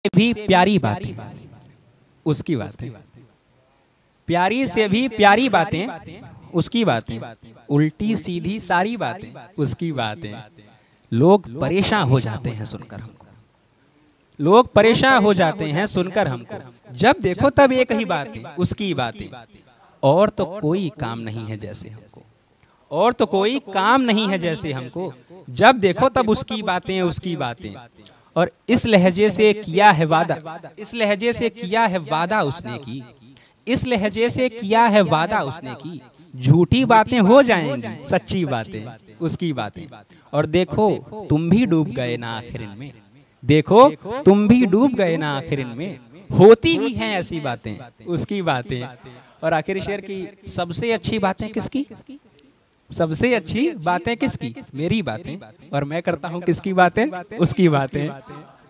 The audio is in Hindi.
भी प्यारी बातें उसकी बातें, प्यारी से भी प्यारी बातें उसकी बातें, उल्टी सीधी सारी बातें उसकी बातें। लोग परेशान हो जाते हैं सुनकर हमको, लोग परेशान हो जाते हैं सुनकर हमको। जब देखो तब एक ही बातें उसकी बातें, और तो कोई काम नहीं है जैसे हमको, और तो कोई काम नहीं है जैसे हमको। जब देखो तब उसकी बातें उसकी बातें। और इस लहजे से किया है वादा, इस लहजे से किया है वादा उसने की, इस लहजे से किया है वादा उसने की। झूठी बातें हो जाएंगी सच्ची बातें उसकी बातें। और देखो तुम भी डूब गए ना आखिर इनमें, देखो तुम भी डूब गए ना आखिर इनमें। होती ही हैं ऐसी बातें उसकी बातें। और आखिर शेर की सबसे अच्छी बातें किसकी, सबसे अच्छी बातें किसकी, मेरी बातें। और मैं करता हूं किसकी बातें, उसकी बातें।